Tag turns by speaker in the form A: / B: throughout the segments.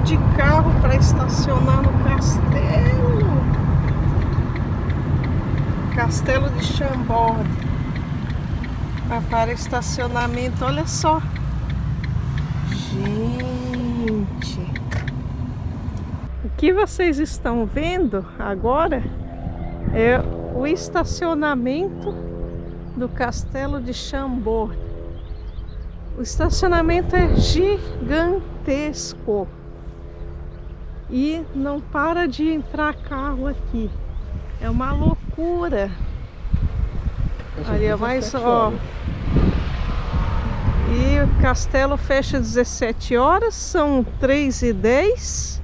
A: de carro para estacionar no castelo. Castelo de Chambord. Para estacionamento, olha só. Gente. O que vocês estão vendo agora é o estacionamento do Castelo de Chambord. O estacionamento é gigantesco e não para de entrar carro aqui. É uma loucura. Ali, mais ó. E o castelo fecha às 17 horas, são 3h10.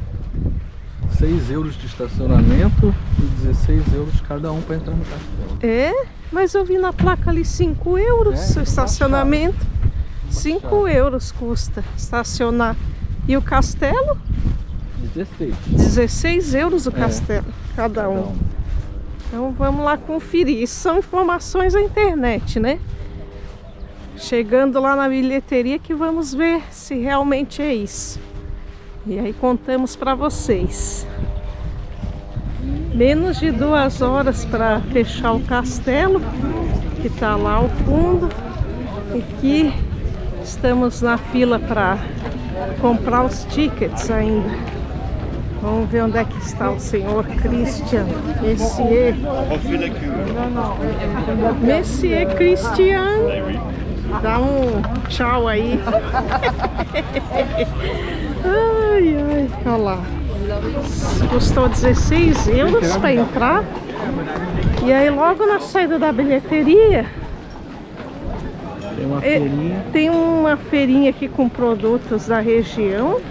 B: 6 euros de estacionamento e 16 euros cada um para entrar no castelo.
A: É, mas eu vi na placa ali 5 euros o estacionamento. 5 euros custa estacionar. E o castelo?
B: 16.
A: 16 euros o castelo, cada um. Então vamos lá conferir. Isso são informações da internet, né? Chegando lá na bilheteria que vamos ver se realmente é isso. E aí contamos para vocês. Menos de 2 horas para fechar o castelo, que está lá ao fundo. E aqui estamos na fila para comprar os tickets ainda. Vamos ver onde é que está o senhor Christian. Monsieur Christian. Dá um tchau aí. Ai, ai, olha lá. Custou 16 euros para entrar. E aí logo na saída da bilheteria tem uma feirinha aqui com produtos da região.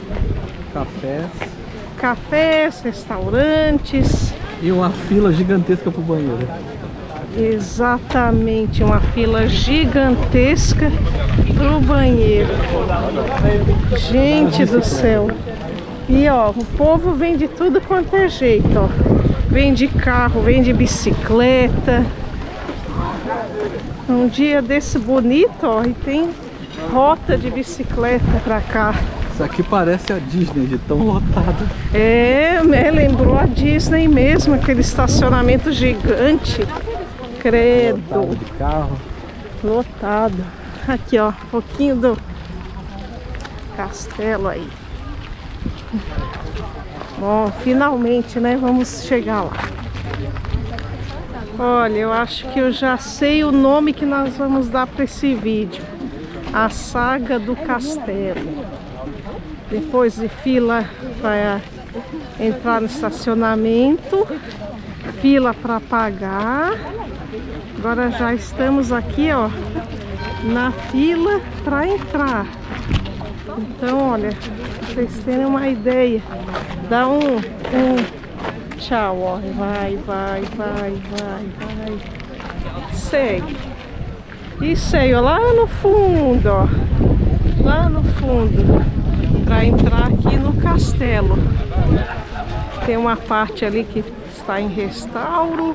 A: Cafés, restaurantes.
B: E uma fila gigantesca para o banheiro.
A: Exatamente, uma fila gigantesca para o banheiro. Gente do céu. E ó, o povo vem de tudo quanto é jeito, ó. Vem de carro, vem de bicicleta. Um dia desse bonito, ó, e tem rota de bicicleta para cá.
B: Isso aqui parece a Disney, de tão lotado.
A: Lembrou a Disney mesmo, aquele estacionamento gigante. Credo.
B: Lotado de carro.
A: Lotado. Aqui, ó, um pouquinho do castelo aí. Bom, finalmente, né? Vamos chegar lá. Olha, eu acho que eu já sei o nome que nós vamos dar para esse vídeo. A Saga do Castelo. Depois de fila para entrar no estacionamento, fila para pagar. Agora já estamos aqui, ó, na fila para entrar. Então, olha, pra vocês terem uma ideia, dá um tchau, ó, vai. Segue. E segue, ó, lá no fundo, ó, lá no fundo. Para entrar aqui no castelo. Tem uma parte ali que está em restauro.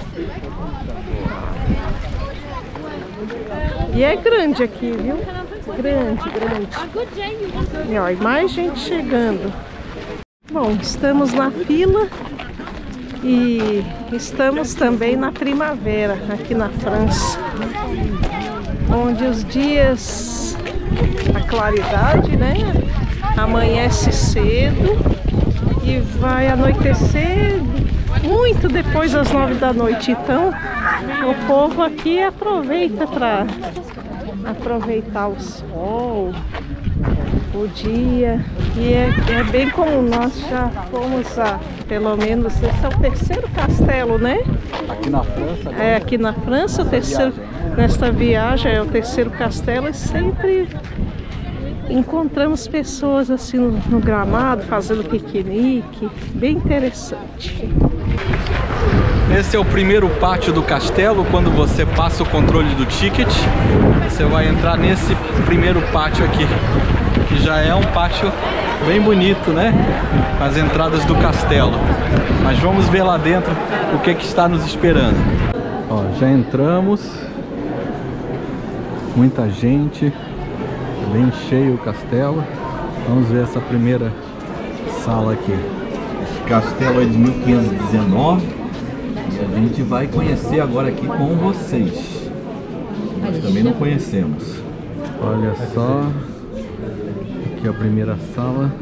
A: E é grande aqui, viu? Grande. E ó, e mais gente chegando. Bom, estamos na fila e estamos também na primavera, aqui na França, onde os dias, a claridade, né? Amanhece cedo e vai anoitecer muito depois das 9 da noite. Então o povo aqui aproveita para aproveitar o sol, o dia. E é bem comum, nós já fomos pelo menos, esse é o 3º castelo, né?
B: Aqui na França?
A: É, aqui na França, nesta viagem é o 3º castelo e sempre encontramos pessoas assim no gramado, fazendo piquenique, bem interessante.
B: Esse é o primeiro pátio do castelo. Quando você passa o controle do ticket, você vai entrar nesse primeiro pátio aqui, que já é um pátio bem bonito, né? Com as entradas do castelo. Mas vamos ver lá dentro o que está nos esperando. Ó, já entramos. Muita gente. Bem cheio o castelo. Vamos ver essa primeira sala aqui.
C: Esse castelo é de 1519 e a gente vai conhecer agora aqui com vocês. Nós também não conhecemos.
B: Olha só, aqui é a primeira sala,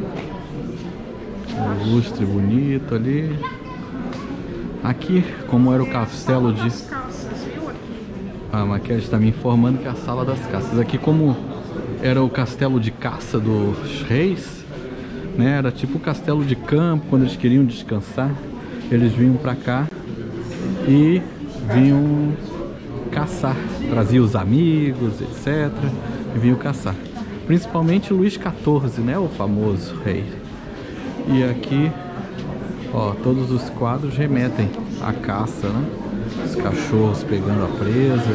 B: um lustre bonito ali. Aqui, como era o castelo de... A maquete está me informando que é a sala das caças. Aqui, como era o castelo de caça dos reis, né? Era tipo o castelo de campo, quando eles queriam descansar, eles vinham pra cá e vinham caçar, trazia os amigos, etc, e vinham caçar. Principalmente Luís XIV, né, o famoso rei. E aqui, ó, todos os quadros remetem à caça, né? Os cachorros pegando a presa.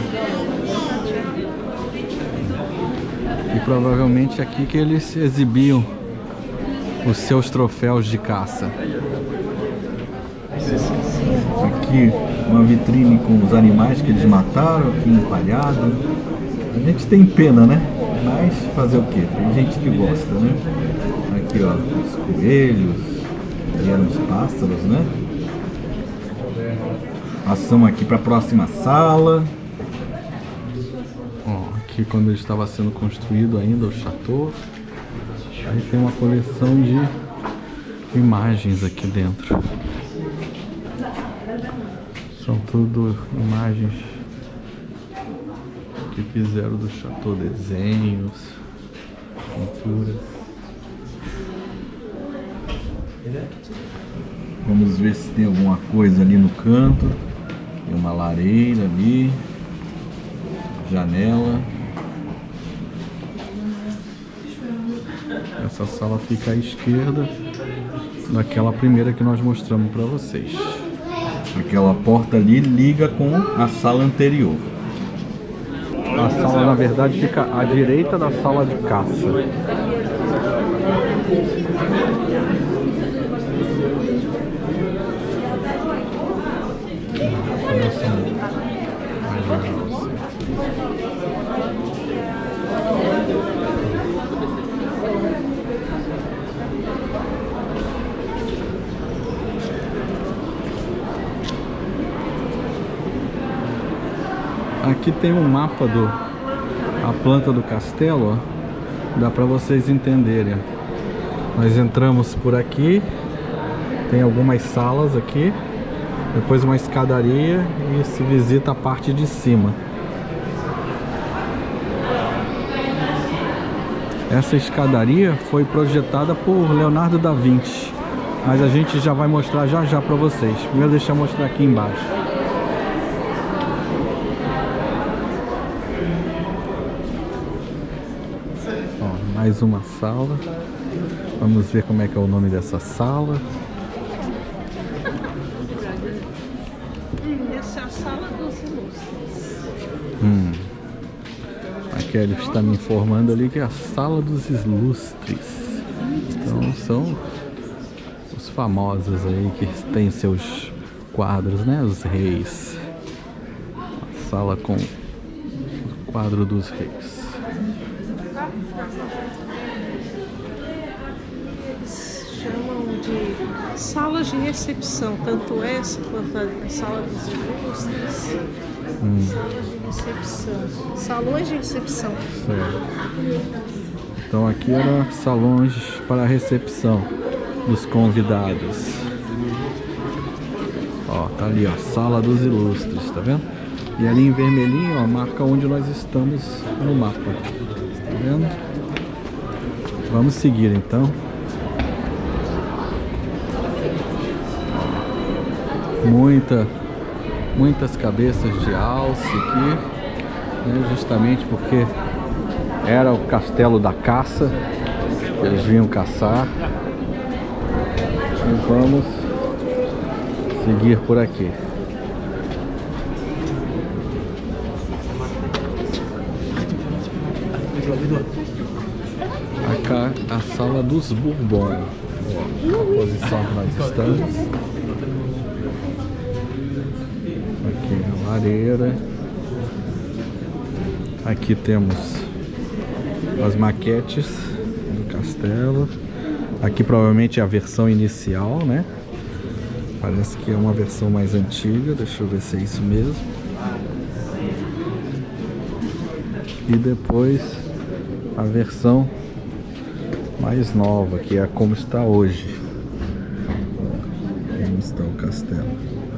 B: E provavelmente aqui que eles exibiam os seus troféus de caça.
C: Aqui uma vitrine com os animais que eles mataram, aqui empalhado. A gente tem pena, né? Mas fazer o que? Tem gente que gosta, né? Aqui, ó, os coelhos, aí eram os pássaros, né? Passamos aqui para a próxima sala.
B: Ó, aqui quando ele estava sendo construído ainda, o chateau. Aí tem uma coleção de imagens aqui dentro. São tudo imagens que fizeram do chateau, desenhos, pinturas.
C: Vamos ver se tem alguma coisa ali no canto. Tem uma lareira ali, janela.
B: Essa sala fica à esquerda daquela primeira que nós mostramos para vocês.
C: Aquela porta ali liga com a sala anterior.
B: A sala, na verdade, fica à direita da sala de caça. Aqui tem um mapa a planta do castelo, ó. Dá para vocês entenderem. Nós entramos por aqui, tem algumas salas aqui, depois uma escadaria e se visita a parte de cima. Essa escadaria foi projetada por Leonardo da Vinci, mas a gente já vai mostrar já já para vocês. Primeiro deixa eu mostrar aqui embaixo. Ó, mais uma sala. Vamos ver como é que é o nome dessa sala.
A: Essa é a sala dos ilustres.
B: A Kelly está me informando ali que é a sala dos ilustres. Então são os famosos aí que tem seus quadros, né? Os reis. A sala com o quadro dos reis.
A: Chamam de salas de recepção, tanto essa quanto a sala dos ilustres. Salas de recepção, salões de recepção.
B: Certo. Então aqui era salões para a recepção dos convidados. Ó, tá ali, ó, sala dos ilustres, tá vendo? E ali em vermelhinho, ó, marca onde nós estamos no mapa. Tá vendo? Vamos seguir então. Muitas cabeças de alce aqui, né, justamente porque era o castelo da caça, que eles vinham caçar. E vamos seguir por aqui. Aqui a sala dos Bourbon, a posição que nós estamos. Aqui a lareira. Aqui temos as maquetes do castelo.
C: castelo. Aqui provavelmente é a versão inicial, né? Parece que é uma versão mais antiga. Deixa eu ver se é isso mesmo. E depois a versão mais nova, que é como está hoje. Como está o castelo.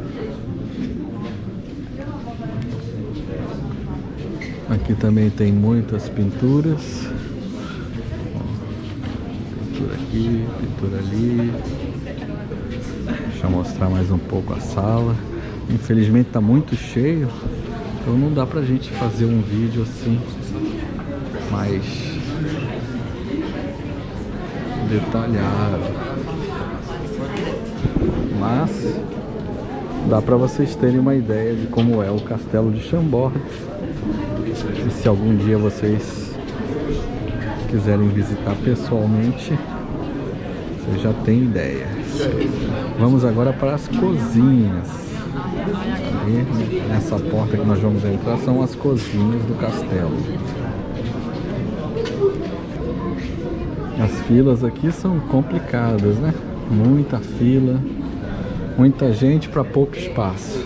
C: Aqui também tem muitas pinturas. Pintura aqui, pintura ali. Deixa eu mostrar mais um pouco a sala. Infelizmente está muito cheio, então não dá pra gente fazer um vídeo assim mais detalhado. Mas dá pra vocês terem uma ideia de como é o castelo de Chambord. E se algum dia vocês quiserem visitar pessoalmente, vocês já têm ideia. Vamos agora para as cozinhas. E nessa porta que nós vamos entrar são as cozinhas do castelo. As filas aqui são complicadas, né? Muita fila, muita gente para pouco espaço.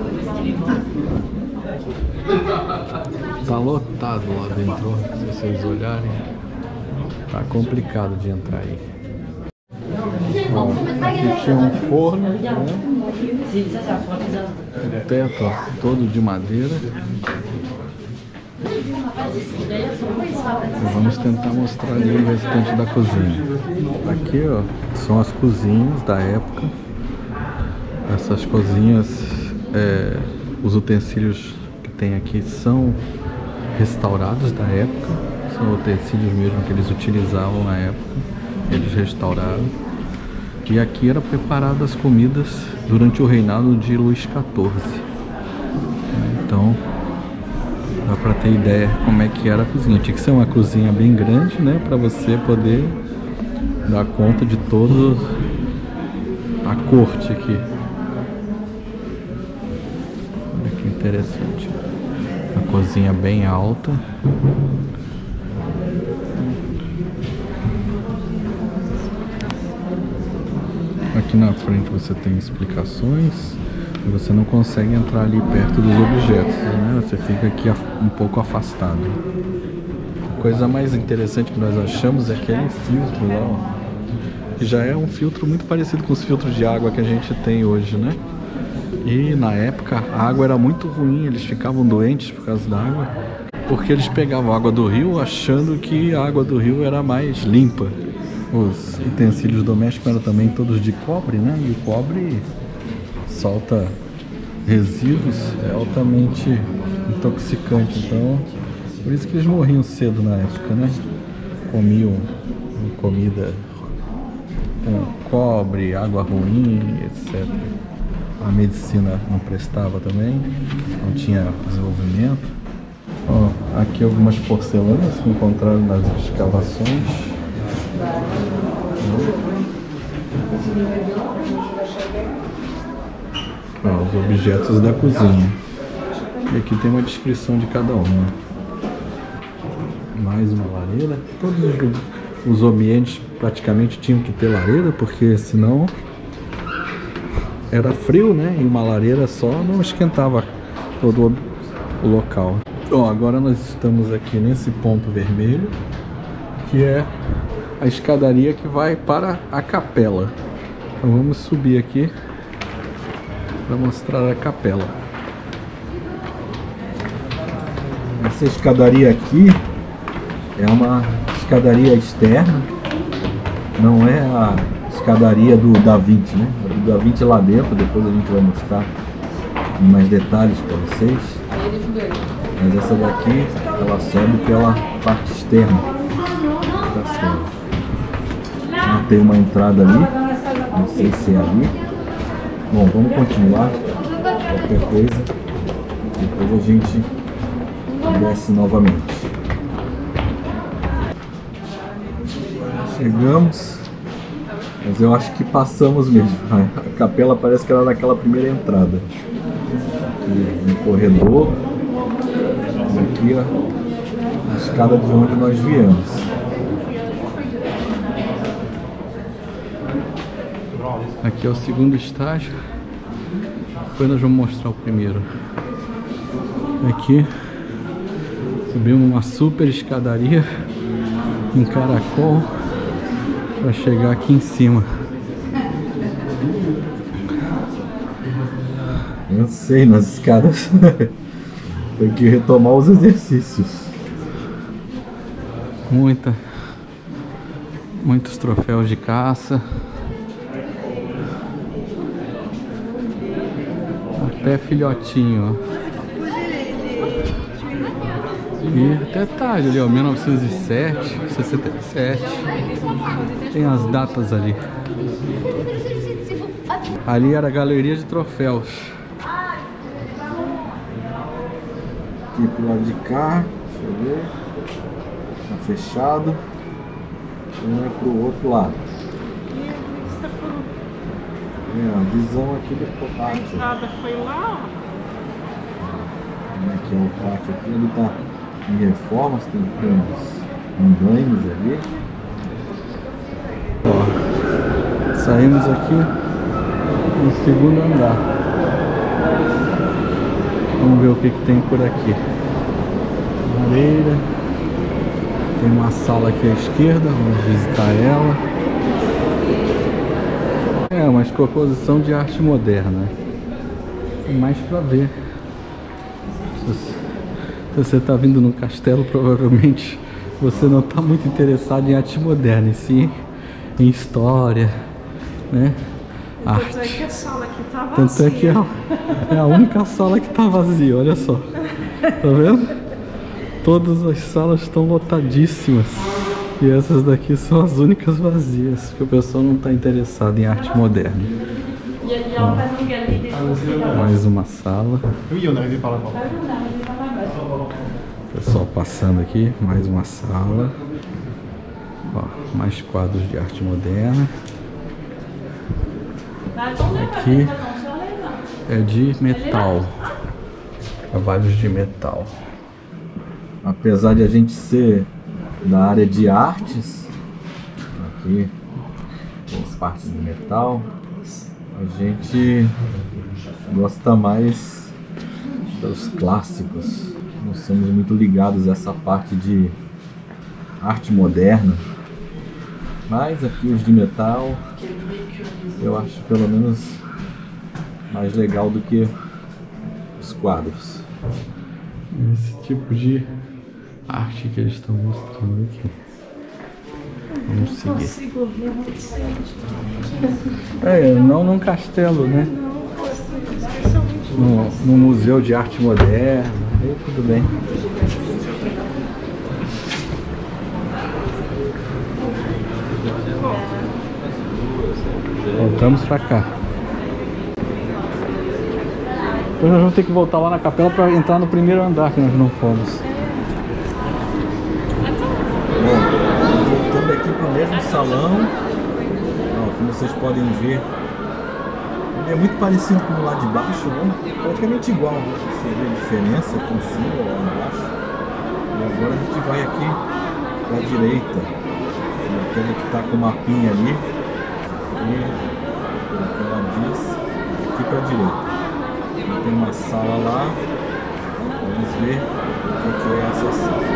C: Tá lotado lá dentro, se vocês olharem. Tá complicado de entrar aí. Bom, aqui tinha um forno, né? O teto, ó, todo de madeira. E vamos tentar mostrar ali o restante da cozinha. Aqui, ó, são as cozinhas da época. Essas cozinhas, os utensílios que tem aqui são restaurados da época. São utensílios mesmo que eles utilizavam na época. Eles restauraram. E aqui era preparadas as comidas durante o reinado de Luís XIV. Então, dá pra ter ideia como é que era a cozinha. Tinha que ser uma cozinha bem grande, né? Pra você poder dar conta de toda a corte aqui. Olha que interessante. A cozinha bem alta. Aqui na frente você tem explicações. E você não consegue entrar ali perto dos objetos, né? Você fica aqui um pouco afastado. A coisa mais interessante que nós achamos é aquele filtro lá, ó, que já é um filtro muito parecido com os filtros de água que a gente tem hoje, né? E na época a água era muito ruim, eles ficavam doentes por causa da água, porque eles pegavam a água do rio achando que a água do rio era mais limpa. Os utensílios domésticos eram também todos de cobre, né? E o cobre solta resíduos, é altamente intoxicante, então por isso que eles morriam cedo na época, né? Comiam comida com cobre, água ruim, etc. A medicina não prestava também, não tinha desenvolvimento. Ó, aqui algumas porcelanas que encontraram nas escavações. Ó, os objetos da cozinha. E aqui tem uma descrição de cada uma. Mais uma lareira. Todos os ambientes praticamente tinham que ter lareira, porque senão era frio, né? E uma lareira só não esquentava todo o local. Ó, agora nós estamos aqui nesse ponto vermelho, que é a escadaria que vai para a capela. Então vamos subir aqui para mostrar a capela. Essa escadaria aqui é uma escadaria externa, não é a escadaria do Da Vinci, né? A do Da Vinci lá dentro, depois a gente vai mostrar em mais detalhes para vocês. Mas essa daqui, ela sobe pela parte externa. Tem uma entrada ali, não sei se é ali. Bom, vamos continuar. Qualquer coisa, depois a gente desce novamente. Chegamos, mas eu acho que passamos mesmo. A capela parece que era naquela primeira entrada. Aqui, um corredor. Aqui, ó, a escada de onde nós viemos.
B: Aqui é o segundo estágio. Depois nós vamos mostrar o primeiro. Aqui subimos uma super escadaria em caracol para chegar aqui em cima.
C: Eu sei, nas escadas. Tem que retomar os exercícios.
B: Muitos troféus de caça. Até filhotinho, ó. E até tarde ali, ó, 1907, 67. Tem as datas ali. Ali era a galeria de troféus.
C: Aqui pro lado de cá, deixa eu ver. Tá fechado. Um é pro outro lado. A visão aqui do pátio.
A: A entrada foi lá, ó.
C: Aqui é o pátio aqui, ele tá em reformas, tem uns andaimes ali.
B: Ó, saímos aqui no segundo andar. Vamos ver o que tem por aqui. Madeira. Tem uma sala aqui à esquerda, vamos visitar ela. É uma exposição de arte moderna. Tem mais pra ver. Se você está vindo no castelo, provavelmente você não está muito interessado em arte moderna, e sim em história, né? Arte.
A: Tanto é que a sala aqui tá vazia.
B: Tanto é que é a única sala que está vazia, olha só. Tá vendo? Todas as salas estão lotadíssimas. E essas daqui são as únicas vazias, porque o pessoal não está interessado em arte moderna. Mais uma sala. Pessoal passando aqui, mais uma sala. Ó, mais quadros de arte moderna. Aqui é de metal. Trabalhos de metal.
C: Apesar de a gente ser da área de artes, aqui as partes de metal, a gente gosta mais dos clássicos. Não somos muito ligados a essa parte de arte moderna, mas aqui os de metal eu acho pelo menos mais legal do que os quadros.
B: Esse tipo de arte que eles estão mostrando aqui. Vamos seguir. Não num castelo, né? No Museu de Arte Moderna. Aí tudo bem. Voltamos pra cá. Depois nós vamos ter que voltar lá na capela para entrar no primeiro andar que nós não fomos.
C: Voltando aqui para o mesmo salão, ó, como vocês podem ver, ele é muito parecido com o lá de baixo, né? Praticamente igual, né? Você vê a diferença aqui em cima e lá embaixo. E agora a gente vai aqui para a direita, aquele que está com o mapinha ali, e pelo que ela diz, aqui para a direita. Tem uma sala lá, vamos ver o que é essa sala.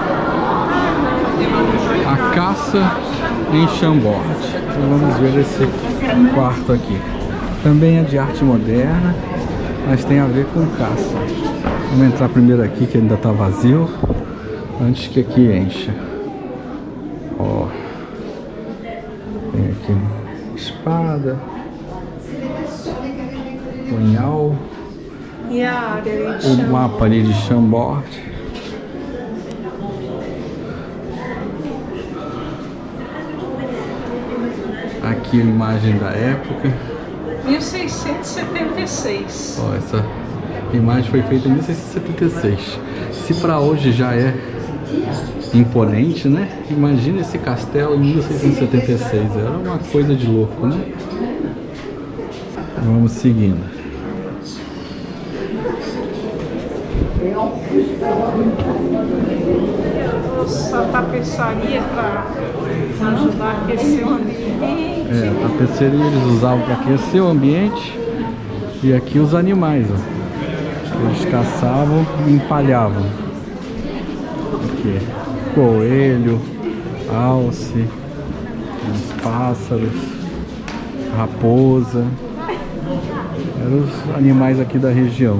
B: A caça em Chambord. Então vamos ver esse quarto aqui. Também é de arte moderna, mas tem a ver com caça. Vamos entrar primeiro aqui, que ainda está vazio, antes que aqui encha. Ó, tem aqui espada, punhal.
A: E a área de
B: O mapa ali de Chambord. Aqui a imagem da época.
A: 1676.
B: Ó, essa imagem foi feita em 1676. Se para hoje já é imponente, né? Imagina esse castelo em 1676. Era uma coisa de louco, né? Vamos seguindo.
A: Essa tapeçaria para Para ajudar a aquecer o ambiente.
B: É, a tapeceria eles usavam para aquecer o ambiente. E aqui os animais, ó. Eles caçavam e empalhavam. Aqui, coelho, alce, uns pássaros, raposa. Eram os animais aqui da região.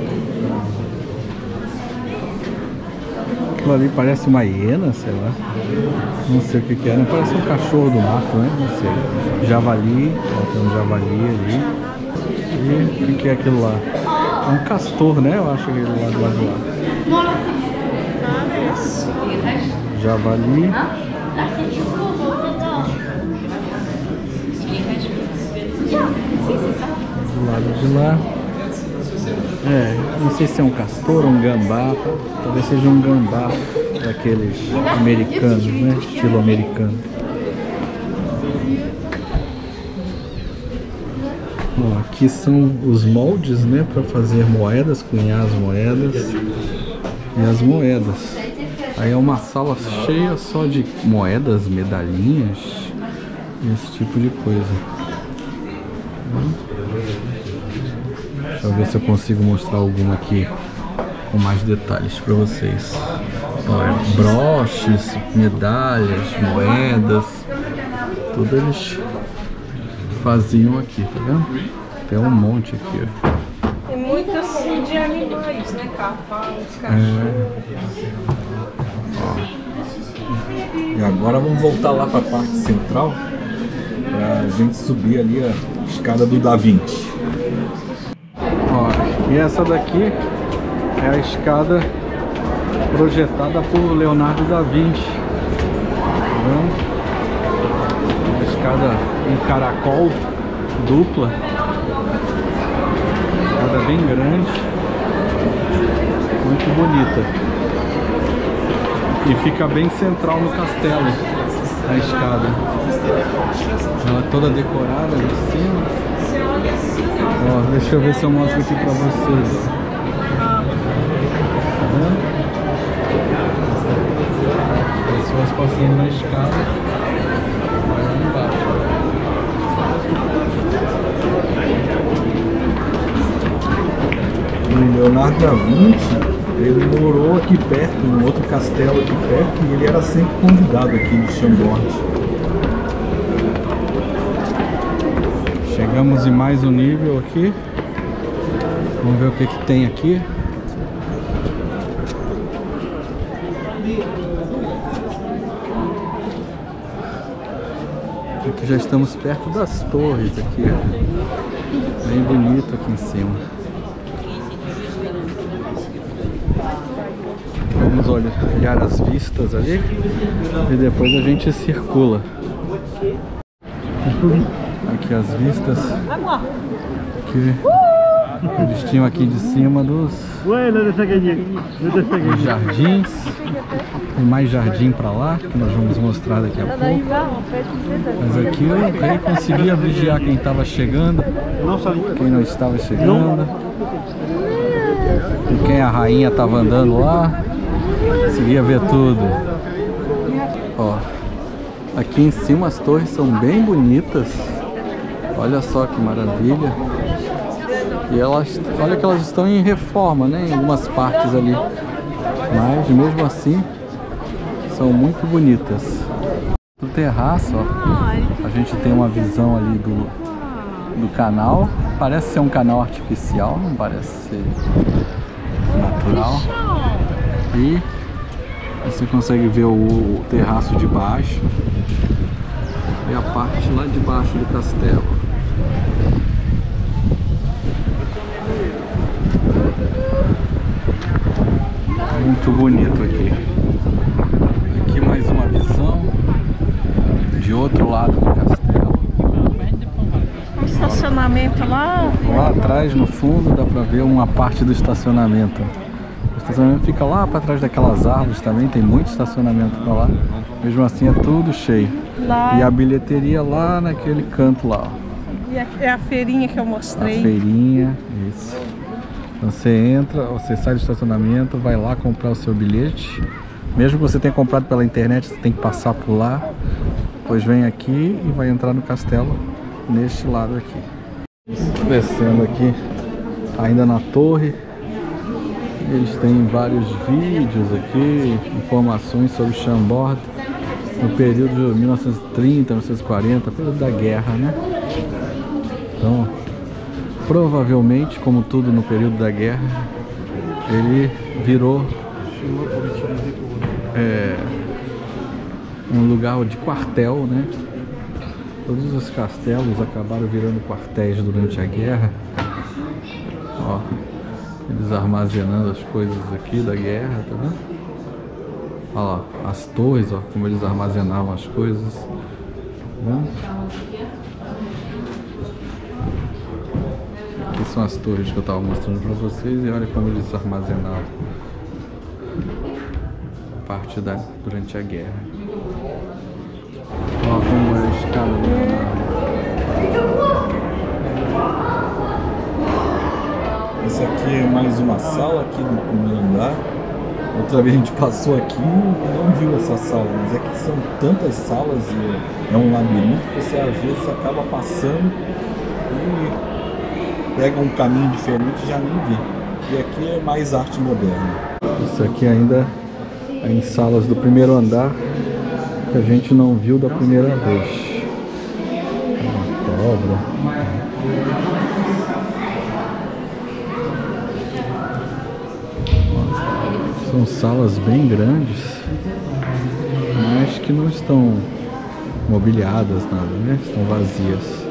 B: Aquilo ali parece uma hiena, sei lá. Não sei o que que é, não parece um cachorro do mato, né? Não sei. Javali, ó, tem um javali ali. E o que é aquilo lá? É um castor, né? Eu acho aquele lá do lado de lá. Javali. Do lado de lá. É, não sei se é um castor ou um gambá. Talvez seja um gambá daqueles americanos, né? Estilo americano. Ó, aqui são os moldes, né? Para fazer moedas, cunhar as moedas e as moedas. Aí é uma sala cheia só de moedas, medalhinhas, esse tipo de coisa. Deixa eu ver se eu consigo mostrar alguma aqui com mais detalhes para vocês. Olha, broches, medalhas, moedas, tudo eles faziam aqui, tá vendo? Tem um monte aqui, ó.
A: Tem muito assim de animais, né? Cavalos, cachorros.
C: E agora vamos voltar lá para a parte central para a gente subir ali a escada do Da Vinci.
B: Ó, e essa daqui é a escada projetada por Leonardo da Vinci. Tá vendo? Uma escada em caracol dupla. Escada bem grande, muito bonita. E fica bem central no castelo, a escada. Ela é toda decorada de cima. Ó, deixa eu ver se eu mostro aqui pra vocês. Tá vendo? As pessoas passando na escada. Vai lá embaixo.
C: O Leonardo da Vinci, ele morou aqui perto, em outro castelo aqui perto, e ele era sempre convidado aqui de Chambord.
B: Chegamos em mais um nível aqui. Vamos ver o que que tem aqui. Aqui já estamos perto das torres aqui, ó. Bem bonito aqui em cima. Vamos olhar as vistas ali e depois a gente circula. Aqui as vistas que eles tinham aqui de cima dos jardins. Tem mais jardim para lá que nós vamos mostrar daqui a pouco. Mas aqui o rei conseguia vigiar quem estava chegando, quem não estava chegando, e quem a rainha estava andando lá. Conseguia ver tudo. Ó, aqui em cima as torres são bem bonitas. Olha só que maravilha. E elas, olha que elas estão em reforma, né? Em algumas partes ali. Mas mesmo assim são muito bonitas. Do terraço, ó, a gente tem uma visão ali do canal. Parece ser um canal artificial, não parece ser natural. E você consegue ver o terraço de baixo e a parte lá de baixo do castelo. Muito bonito aqui. Aqui mais uma visão de outro lado do castelo.
A: Um estacionamento lá.
B: Lá atrás, no fundo, dá pra ver uma parte do estacionamento. O estacionamento fica lá para trás daquelas árvores também, tem muito estacionamento para lá. Mesmo assim é tudo cheio.
A: Lá.
B: E a bilheteria lá naquele canto lá, ó.
A: E é a feirinha que eu mostrei.
B: A feirinha, isso. Então você entra, você sai do estacionamento, vai lá comprar o seu bilhete, Mesmo que você tenha comprado pela internet, você tem que passar por lá. Depois vem aqui e vai entrar no castelo neste lado aqui. Descendo aqui, ainda na torre. Eles têm vários vídeos aqui, informações sobre Chambord no período de 1930, 1940, período da guerra, né? Então, provavelmente, como tudo no período da guerra, ele virou um lugar de quartel, né? Todos os castelos acabaram virando quartéis durante a guerra. Ó, eles armazenando as coisas aqui da guerra, tá vendo? Olha lá, as torres, ó, como eles armazenavam as coisas, tá vendo? Aqui são as torres que eu estava mostrando para vocês e olha como eles armazenavam parte durante a guerra. Olha como é a escada do Leonardo.
C: Essa aqui é mais uma sala aqui do primeiro andar. Outra vez a gente passou aqui e não viu essa sala, mas é que são tantas salas e é um labirinto que você às vezes acaba passando e pega um caminho diferente e já nem vê. E aqui é mais arte moderna.
B: Isso aqui ainda é em salas do primeiro andar que a gente não viu da primeira vez. Uma cobra. São salas bem grandes, mas que não estão mobiliadas, nada, né? Estão vazias.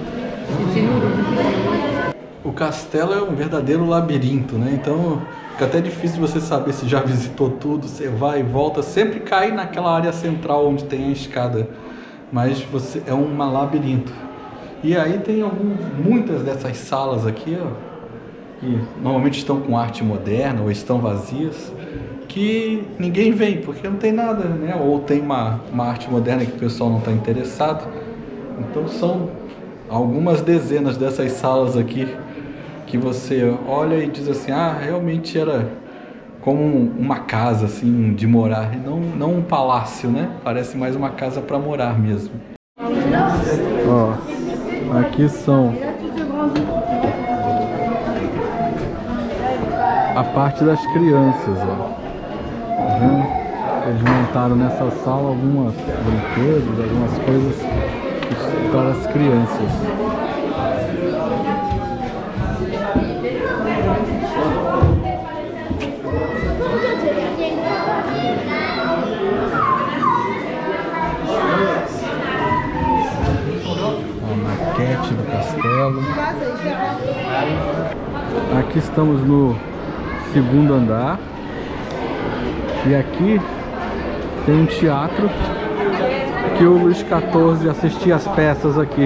B: O castelo é um verdadeiro labirinto, né? Então fica até difícil você saber se já visitou tudo. Você vai e volta, sempre cai naquela área central onde tem a escada, mas é um labirinto. E aí tem muitas dessas salas aqui, ó, que normalmente estão com arte moderna ou estão vazias, que ninguém vem, porque não tem nada, né? Ou tem uma arte moderna que o pessoal não está interessado. Então são algumas dezenas dessas salas aqui que você olha e diz assim, ah, realmente era como uma casa assim de morar, e não um palácio, né? Parece mais uma casa para morar mesmo. Ó, aqui são a parte das crianças, ó. Tá vendo? Eles montaram nessa sala algumas brinquedos, algumas coisas para as crianças. A maquete do castelo. Aqui estamos no segundo andar. E aqui tem um teatro que o Luís XIV assistia as peças aqui.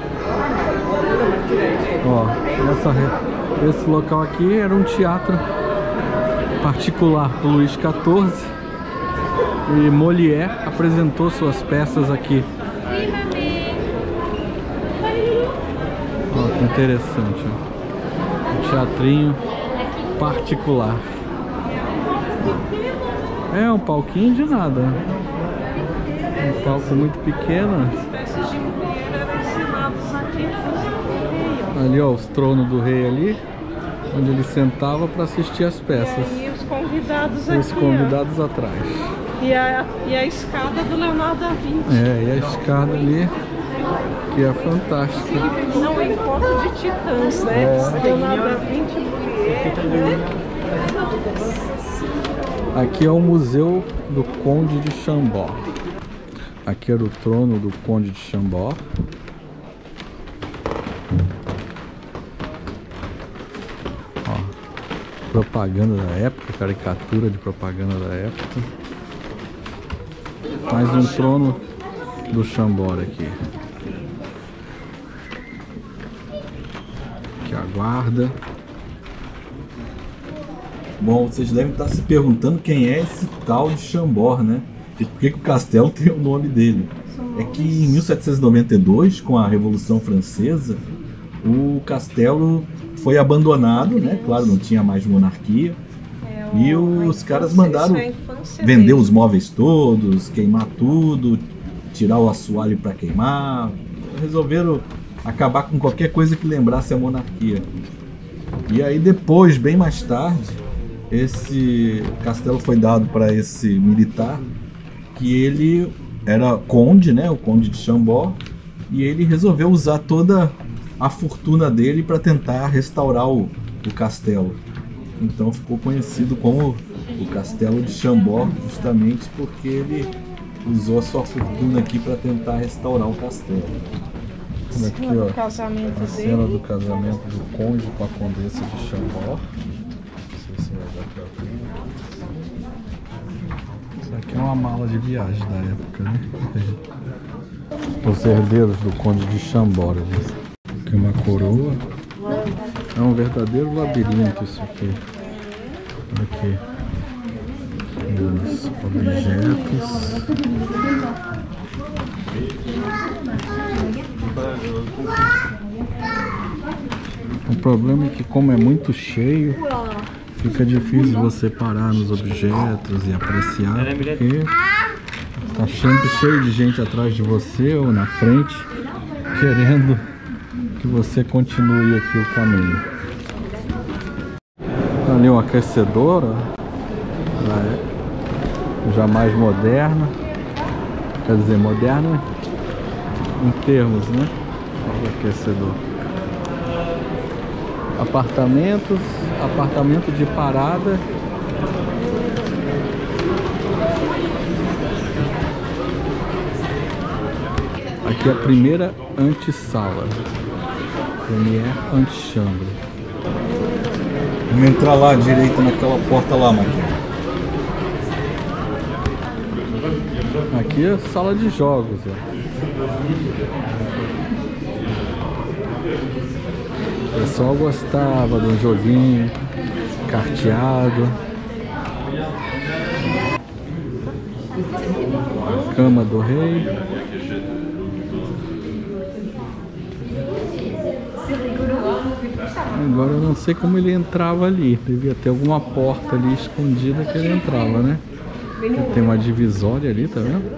B: Ó, esse local aqui era um teatro particular do Luís XIV e Molière apresentou suas peças aqui. Ó, que interessante, ó. Um teatrinho particular. É um palquinho de nada. Um palco muito pequeno. Ali, ó, os tronos do rei ali, onde ele sentava para assistir as peças.
A: E os convidados aqui.
B: Os convidados atrás.
A: E a escada do Leonardo da Vinci.
B: É, e a escada ali, que é fantástica.
A: Não, é encontro de titãs, né? Leonardo da Vinci, mulher.
B: Aqui é o Museu do Conde de Chambord. Aqui era o trono do Conde de Chambord. Ó, propaganda da época, caricatura de propaganda da época. Mais um trono do Chambord aqui. Aqui a guarda.
C: Bom, vocês devem estar se perguntando quem é esse tal de Chambord, né? E por que o castelo tem o nome dele? É que em 1792, com a Revolução Francesa, o castelo foi abandonado, né? Claro, não tinha mais monarquia. E os caras mandaram vender os móveis todos, queimar tudo, tirar o assoalho para queimar. Resolveram acabar com qualquer coisa que lembrasse a monarquia. E aí depois, bem mais tarde, esse castelo foi dado para esse militar, que ele era conde, né, o conde de Chambord, e ele resolveu usar toda a fortuna dele para tentar restaurar o castelo. Então ficou conhecido como o Castelo de Chambord, justamente porque ele usou a sua fortuna aqui para tentar restaurar o castelo. Olha aqui, ó, a cena do casamento do conde com a condessa de Chambord. Não sei se vai dar pra ver. Isso aqui é uma mala de viagem da época, né? Os herdeiros do conde de Chambord. Aqui uma coroa. É um verdadeiro labirinto isso aqui. Aqui. Os objetos. O problema é que, como é muito cheio, fica difícil você parar nos objetos e apreciar, porque tá sempre cheio de gente atrás de você ou na frente, querendo que você continue aqui o caminho. Ali uma aquecedora, já mais moderna, quer dizer, moderna em termos, né? O aquecedor. Apartamentos, apartamento de parada. Aqui é a primeira antessala. Premier antechambre. Vamos entrar lá à direita naquela porta lá, Maquinha. Aqui é a sala de jogos, ó. O pessoal gostava de um joguinho carteado. A cama do rei. Agora eu não sei como ele entrava ali. Devia ter alguma porta ali escondida que ele entrava, né? Tem uma divisória ali, tá vendo?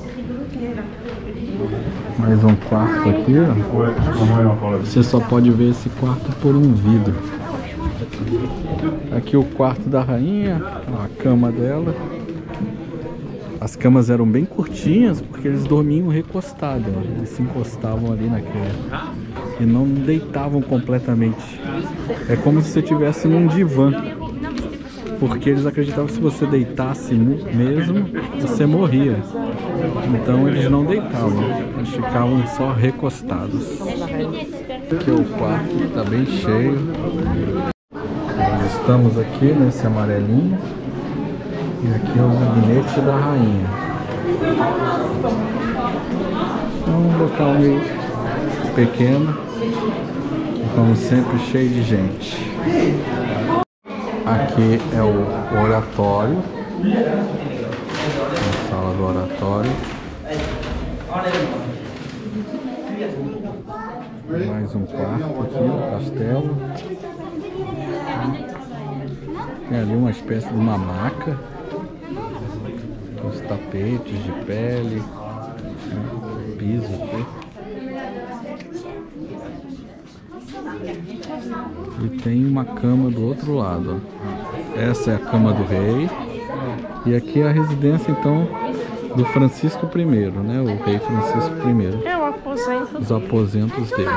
C: Mais um quarto aqui, ó. Você só pode ver esse quarto por um vidro. Aqui o quarto da rainha, a cama dela. As camas eram bem curtinhas porque eles dormiam recostados. Eles se encostavam ali naquela e não deitavam completamente. É como se você estivesse num divã. Porque eles acreditavam que se você deitasse mesmo, você morria. Então eles não deitavam, eles ficavam só recostados. Aqui é o quarto, que está bem cheio. Nós estamos aqui nesse amarelinho. E aqui é o gabinete da rainha. É um local meio pequeno, como sempre cheio de gente. Aqui é o oratório, a sala do oratório. Mais um quarto aqui no castelo. Tem ali uma espécie de uma maca, com os tapetes de pele, piso aqui. E tem uma cama do outro lado. Essa é a cama do rei. E aqui é a residência, então, do Francisco I, né? O rei Francisco I.
A: É o aposento.
C: Os aposentos dele.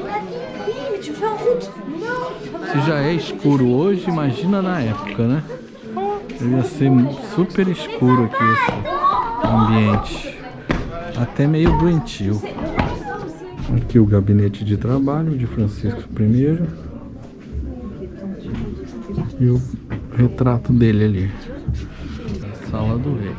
C: Se já é escuro hoje, imagina na época, né? Devia ser super escuro aqui esse ambiente. Até meio doentio. Aqui o gabinete de trabalho de Francisco I. E o retrato dele ali. A sala do rei.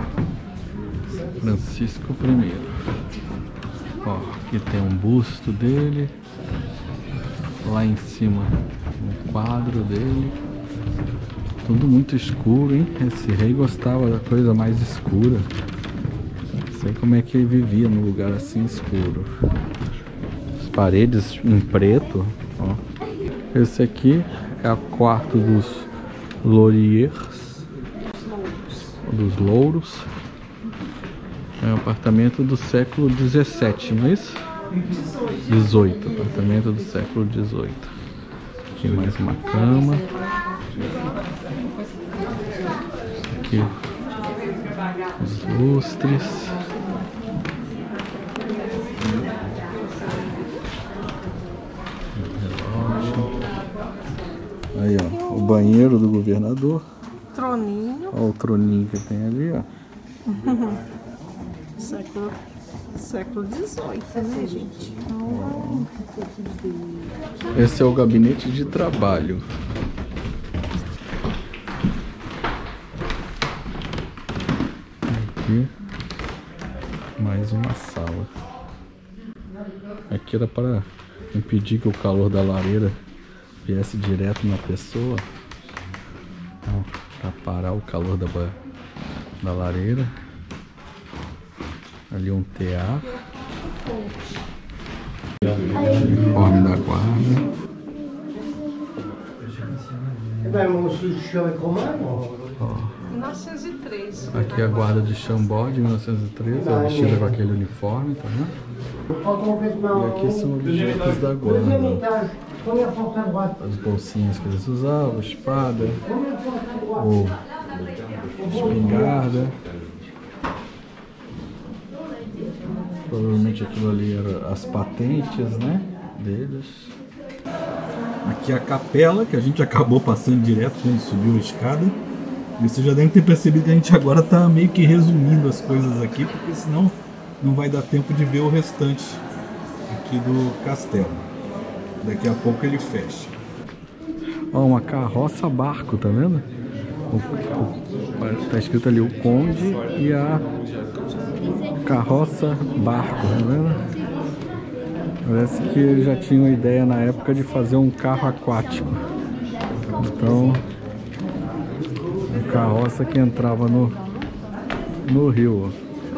C: Francisco I. Ó, aqui tem um busto dele. Lá em cima um quadro dele. Tudo muito escuro, hein? Esse rei gostava da coisa mais escura. Não sei como é que ele vivia num lugar assim escuro. As paredes em preto, ó. Esse aqui é o quarto
B: Lauriers, dos Louros. É um apartamento do século XVII, não é isso? 18, apartamento do século XVIII. Aqui mais uma cama. Aqui os lustres. Aí, ó, o banheiro do governador.
A: Troninho.
B: Olha o troninho que tem ali, ó.
A: Século XVIII, né, gente?
B: Esse é o gabinete de trabalho. Aqui, mais uma sala. Aqui era para impedir que o calor da lareira viesse direto na pessoa. Então, para parar o calor da lareira. Ali um TA. Uniforme da guarda.
A: 1903.
B: Aqui a guarda de Chambord de 1913, é vestida com aquele uniforme, tá vendo? E aqui são objetos da guarda. As bolsinhas que eles usavam, espada, ou espingarda. Provavelmente aquilo ali eram as patentes, né, deles. Aqui a capela, que a gente acabou passando direto quando subiu a escada. E você já deve ter percebido que a gente agora está meio que resumindo as coisas aqui, porque senão não vai dar tempo de ver o restante aqui do castelo. Daqui a pouco ele fecha. Ó, uma carroça barco, tá vendo? Tá escrito ali o Conde e a carroça barco, tá vendo? Parece que eles já tinham a ideia na época de fazer um carro aquático. Então, a carroça que entrava no rio.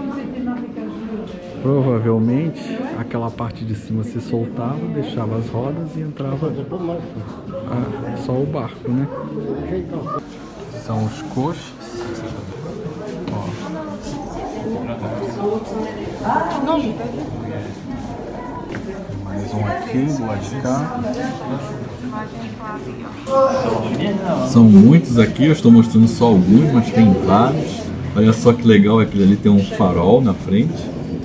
B: Provavelmente aquela parte de cima se soltava, deixava as rodas e entrava só o barco, né? São os coxes. Mais um aqui do lado de cá. São muitos aqui, eu estou mostrando só alguns, mas tem vários. Olha só que legal, aquele ali tem um farol na frente.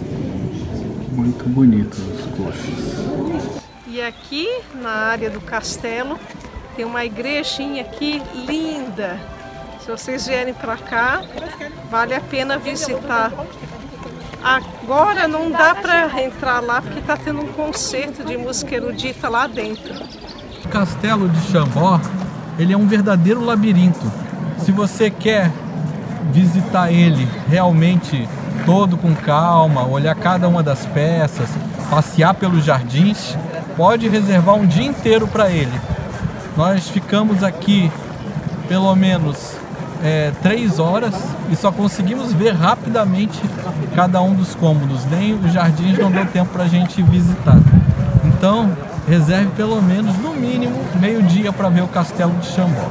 B: Muito bonito os coxes.
A: E aqui na área do castelo tem uma igrejinha aqui linda. Se vocês vierem para cá, vale a pena visitar. Agora não dá para entrar lá porque está tendo um concerto de música erudita lá dentro.
B: O castelo de Chambord, ele é um verdadeiro labirinto. Se você quer visitar ele realmente todo com calma, olhar cada uma das peças, passear pelos jardins, pode reservar um dia inteiro para ele. Nós ficamos aqui pelo menos 3 horas e só conseguimos ver rapidamente cada um dos cômodos, nem os jardins não deu tempo para a gente visitar. Então, reserve pelo menos, no mínimo, meio-dia para ver o castelo de Chambord.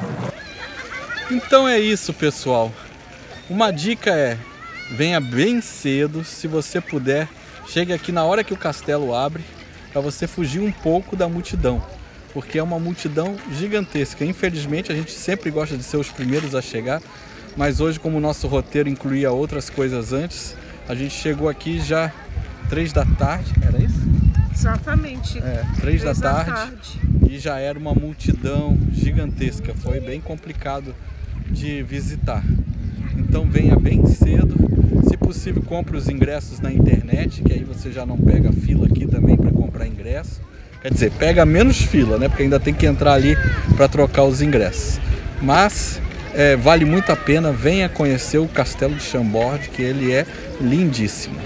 B: Então é isso, pessoal. Uma dica é, venha bem cedo, se você puder, chegue aqui na hora que o castelo abre, para você fugir um pouco da multidão, porque é uma multidão gigantesca. Infelizmente a gente sempre gosta de ser os primeiros a chegar, mas hoje, como o nosso roteiro incluía outras coisas antes, a gente chegou aqui já 3 da tarde, era isso?
A: Exatamente.
B: 3 da tarde e já era uma multidão gigantesca, foi bem complicado de visitar. Então venha bem cedo, se possível compre os ingressos na internet, que aí você já não pega fila aqui também para comprar ingresso. Quer dizer, pega menos fila, né? Porque ainda tem que entrar ali para trocar os ingressos. Mas vale muito a pena, venha conhecer o Castelo de Chambord, que ele é lindíssimo.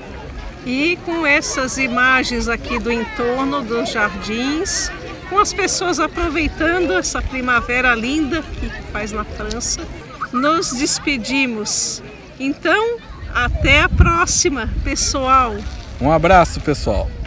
A: E com essas imagens aqui do entorno dos jardins, com as pessoas aproveitando essa primavera linda que faz na França, nos despedimos. Então, até a próxima, pessoal.
B: Um abraço, pessoal.